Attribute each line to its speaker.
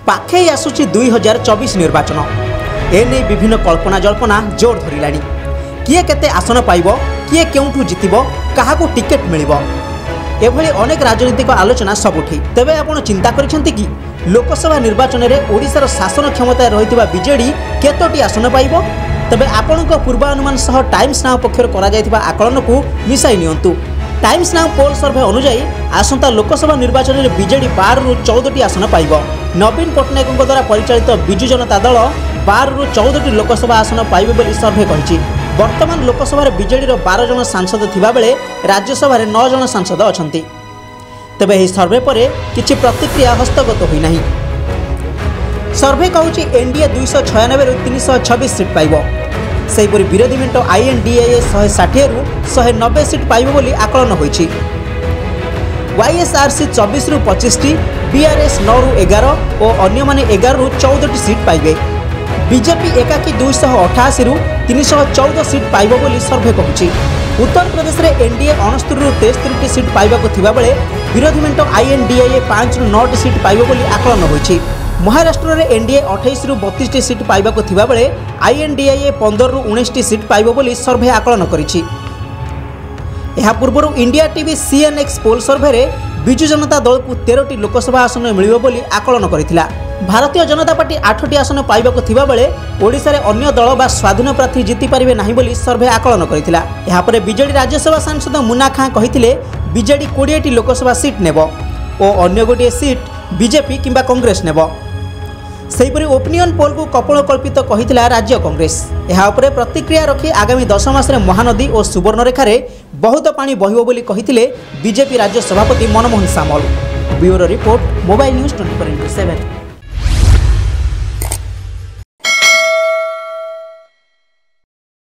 Speaker 1: पाखे आसुची 2024 निर्वाचन एने विभिन्न कल्पना जल्पना जोर धरलानी। किए केते आसन पाइब, किए केउठु जितिब, काहाकू टिकेट मिलिब, एभली अनेक राजनीतिक आलोचना सबुठी। तेबे आपण चिंता करिसेंति कि लोकसभा निर्वाचन में ओडिशार शासन क्षमता रहितबा बीजेडी केतोटी आसन पाइब? तेबे आपणको पूर्वानुमान सह टाइम्स नाउ पक्षर करा जायतिबा आकलन को मिसाई नियंतु। टाइम्स नाउ पोल सर्वे अनुसार आसंता लोकसभा निर्वाचन में बीजेडी 12 रु 14टी आसन पाइब। नवीन पट्टनायक द्वारा परिचालित बिजु जनता दल 12 रु 14टी लोकसभा आसन पाइबे बोली सर्वे कहिछि। वर्तमान लोकसभा बीजेडी 12 जन सांसद थिबा बेले राज्यसभा 9 जन सांसद अछंती। तेबे एही सर्वे परे किछि प्रतिक्रिया हस्तगत होई नाही। सर्वे कहूछि एनडीए 296 रु 326 सीट पाइब। सेहीपरि विरोधी मेंट आईएनडीए 160 रु 190 सीट पाइब बोली आकलन होइछि। वाईएसआरसी 24 रु 25टी, बीआरएस 9 रु 11 और अन्य माने 11 रु 14टी सीट पाइबे। बीजेपी एकाकी 288 रु 314 सीट पाइब बोली सर्वे कहूछि। उत्तर प्रदेश में एनडीए 69 रु 63टी सीट पाइबाकु थिबा बेले विरोधी मेंट आईएनडीए 5 रु 9टी सीट पाइब बोली आकलन होइछि। महाराष्ट्र में एनडीए 28 रु 32टी सीट पाइबाकु थिबा बेले आईएनडीए 15 रु 19टी सीट पाइब बोली सर्वे आकलन करिछि। एहा पूर्व India TV CNX poll survey रे बिजु जनता दल को 13टी लोकसभा आसन मिलिबो बोली आकलन करिथिला। भारतीय जनता पार्टी 8टी आसन पाइबाकु थिबा बेले ओडिसा रे अन्य दल बा स्वाधीन प्रार्थी जीति पारिबे नाही बोली सर्वे आकलन करिथिला। एहा परे बीजेडी राज्यसभा सांसद मुन्ना खां कहिथिले बीजेडी 20टी लोकसभा सीट नेबो और अन्य गोटे सीट बीजेपी किंबा कांग्रेस नेबो। सेहीपरि ओपिनियन पोल को कपोलकल्पित कहिथिला राज्य कांग्रेस। एहा उपरे प्रतिक्रिया रखी आगामी 10 मास रे महानदी और सुवर्णरेखा रे बहुत पानी बहिबो बोली कहिथिले बीजेपी राज्य सभापति Manmohan Samal. Bureau report, mobile news 24/7।